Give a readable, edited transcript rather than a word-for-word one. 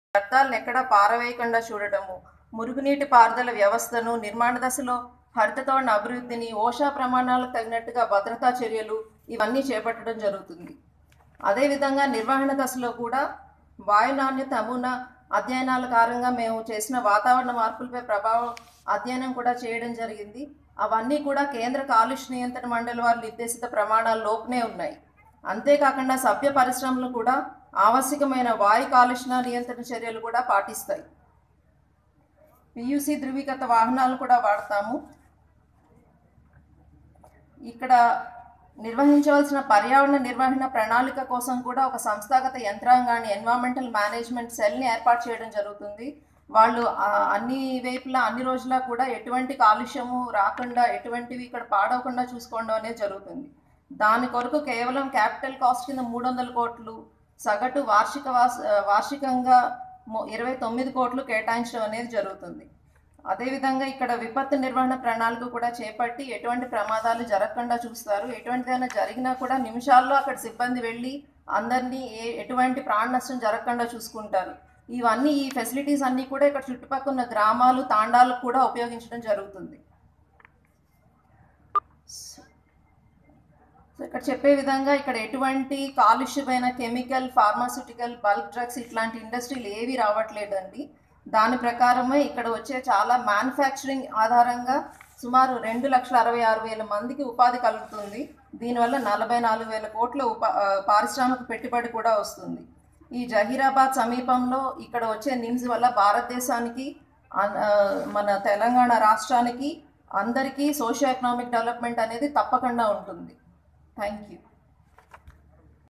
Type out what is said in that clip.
వ్యర్థాలను ఎక్కడా పారవేయకుండా చూడటము, మురుగునీటి పారుదల వ్యవస్థను నిర్మాణ దశలో హరితతోరణ అభివృద్ధిని, ఓషా ప్రమాణాలకు తగినట్టుగా భద్రతా చర్యలు ఇవన్నీ చేపట్టడం జరుగుతుంది. అదేవిధంగా నిర్వహణ దశలో కూడా వాయు నాణ్యత నమూనా అధ్యయనాల కారణంగా మేము చేసిన వాతావరణ మార్పులపై ప్రభావం అధ్యయనం కూడా చేయడం జరిగింది. అవన్నీ కూడా కేంద్ర కాలుష్య నియంత్రణ మండలి వారి నిర్దేశిత ప్రమాణాల లోపునే ఉన్నాయి. అంతేకాకుండా సభ్య పరిశ్రమలు కూడా ఆవశ్యకమైన వాయు కాలుష్య నియంత్రణ చర్యలు కూడా పాటిస్తాయి. పియుసి ధృవీకృత వాహనాలు కూడా వాడతాము. ఇక్కడ నిర్వహించవలసిన పర్యావరణ నిర్వహణ ప్రణాళిక కోసం కూడా ఒక సంస్థాగత యంత్రాంగాన్ని, ఎన్విరాన్మెంటల్ మేనేజ్మెంట్ సెల్ని ఏర్పాటు చేయడం జరుగుతుంది. వాళ్ళు అన్ని వైపులా అన్ని రోజులా కూడా ఎటువంటి కాలుష్యము రాకుండా, ఎటువంటివి ఇక్కడ పాడవకుండా చూసుకోవడం అనేది జరుగుతుంది. దాని కొరకు కేవలం క్యాపిటల్ కాస్ట్ కింద 300 కోట్లు, సగటు వార్షికంగా 29 కోట్లు కేటాయించడం అనేది జరుగుతుంది. అదేవిధంగా ఇక్కడ విపత్తు నిర్వహణ ప్రణాళిక కూడా చేపట్టి ఎటువంటి ప్రమాదాలు జరగకుండా చూస్తారు. ఎటువంటిదైనా జరిగినా కూడా నిమిషాల్లో అక్కడ సిబ్బంది వెళ్ళి అందరినీ ఎటువంటి ప్రాణ నష్టం జరగకుండా చూసుకుంటారు. ఇవన్నీ ఈ ఫెసిలిటీస్ అన్నీ కూడా ఇక్కడ చుట్టుపక్కల ఉన్న గ్రామాలు, తాండాలకు కూడా ఉపయోగించడం జరుగుతుంది. ఇక్కడ చెప్పే విధంగా ఇక్కడ ఎటువంటి కాలుష్యమైన కెమికల్, ఫార్మాస్యూటికల్, బల్క్ డ్రగ్స్ ఇట్లాంటి ఇండస్ట్రీలు ఏవి రావట్లేదండి. దాని ప్రకారమే ఇక్కడ వచ్చే చాలా మ్యానుఫ్యాక్చరింగ్ ఆధారంగా సుమారు 2,66,000 మందికి ఉపాధి కలుగుతుంది. దీనివల్ల 44,000 కోట్ల పారిశ్రామిక పెట్టుబడి కూడా వస్తుంది. ఈ జహీరాబాద్ సమీపంలో ఇక్కడ వచ్చే నిమ్స్ వల్ల భారతదేశానికి, మన తెలంగాణ రాష్ట్రానికి అందరికీ సోషియో ఎకనామిక్ డెవలప్మెంట్ అనేది తప్పకుండా ఉంటుంది. Thank you.